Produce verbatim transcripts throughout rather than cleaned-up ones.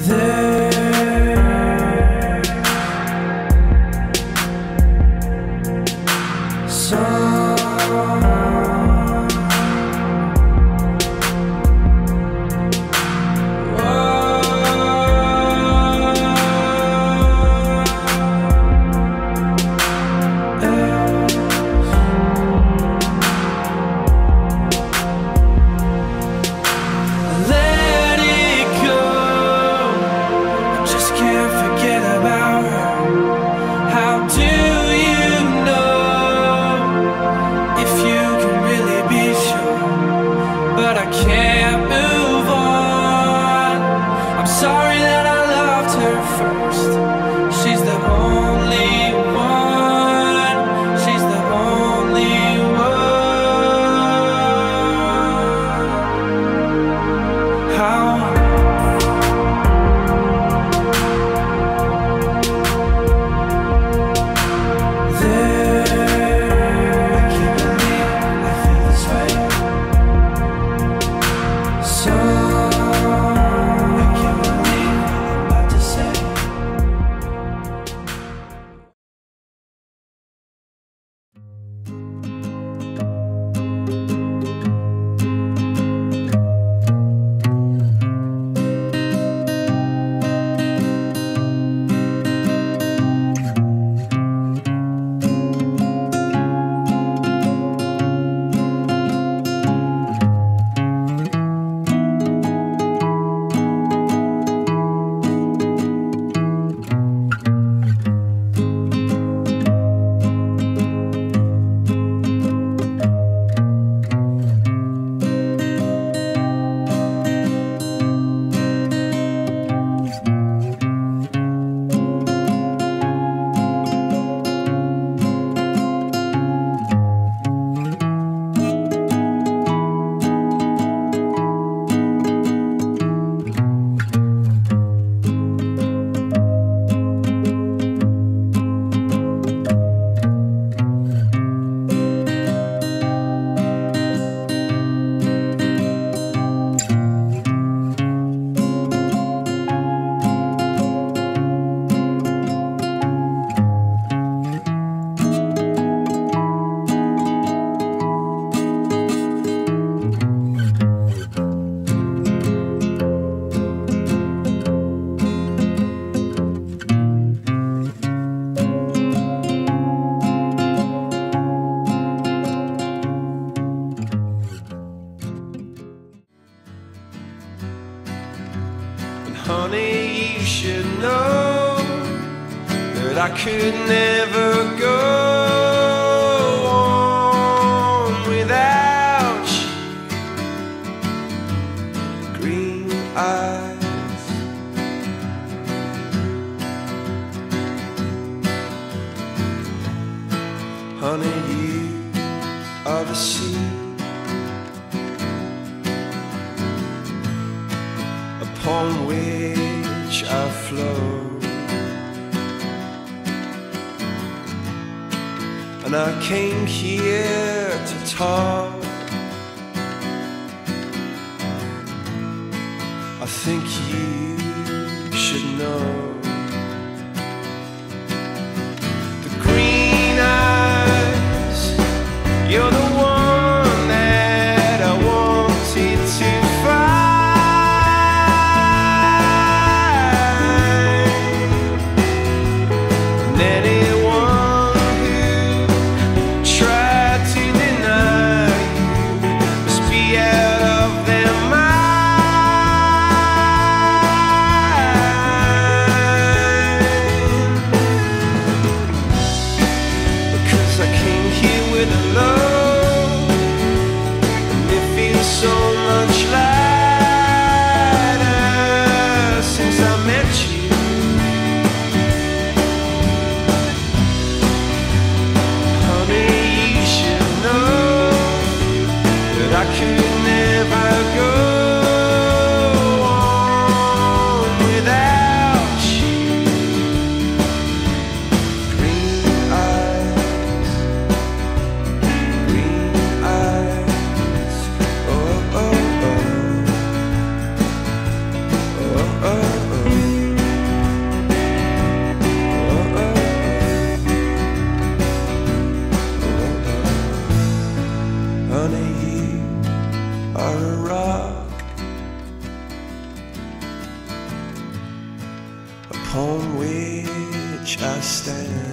Honey, you should know that I could never go on without you. Green eyes, honey, you are the sea upon which I flow, and I came here to talk. I think you should know. The green eyes, you're the one that I wanted to find. I could never go on without you. Green eyes, green eyes, oh, oh, oh, oh, oh, oh. are a rock upon which I stand.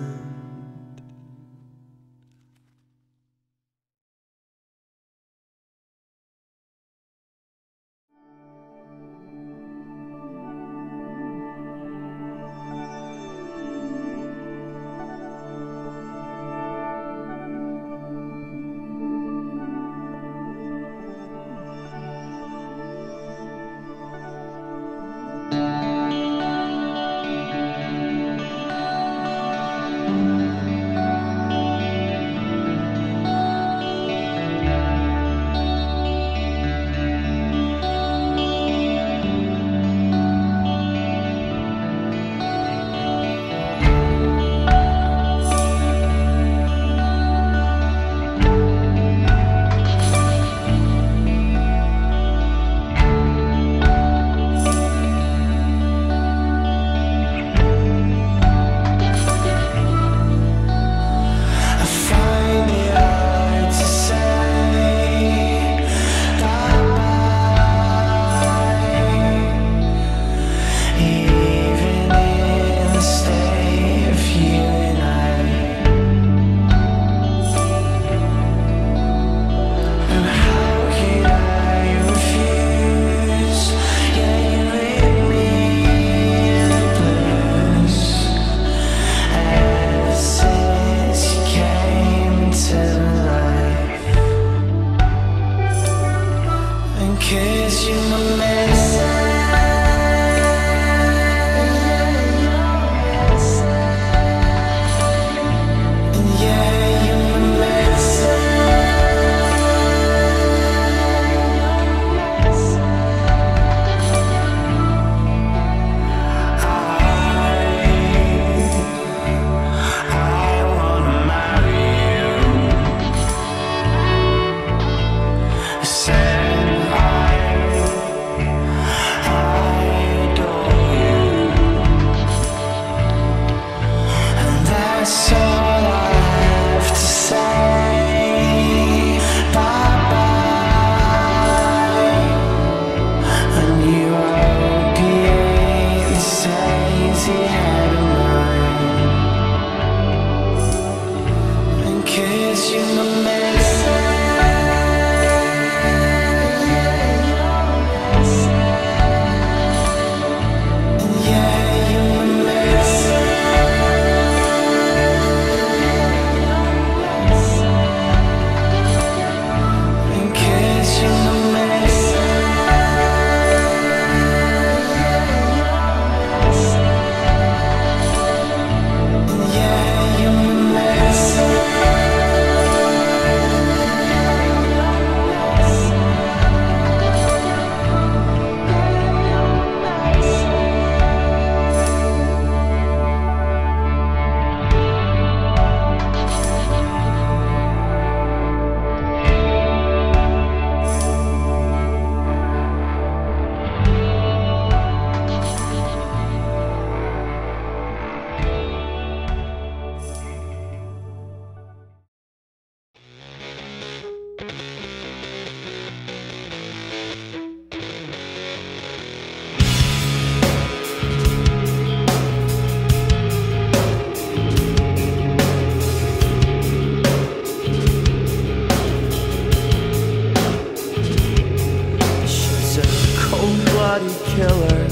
killer.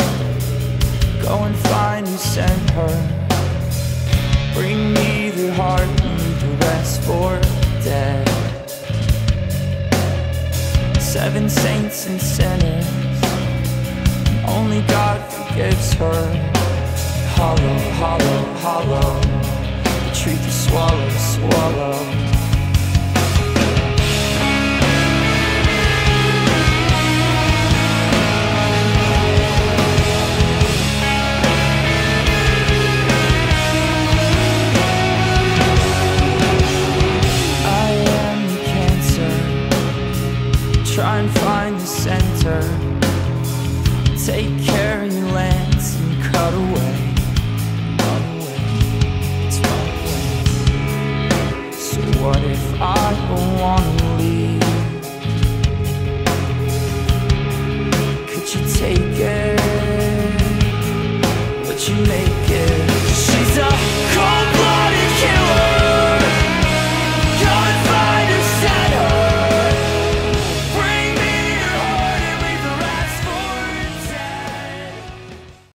Go and find who sent her. Bring me the heart and the rest for dead. Seven saints and sinners, only God forgives her. Hollow, hollow, hollow, the truth is swallow, swallow. Try and find the center. Take care of your lands and cut away. Cut away, it's my way. So what if I don't wanna leave? take it, but you made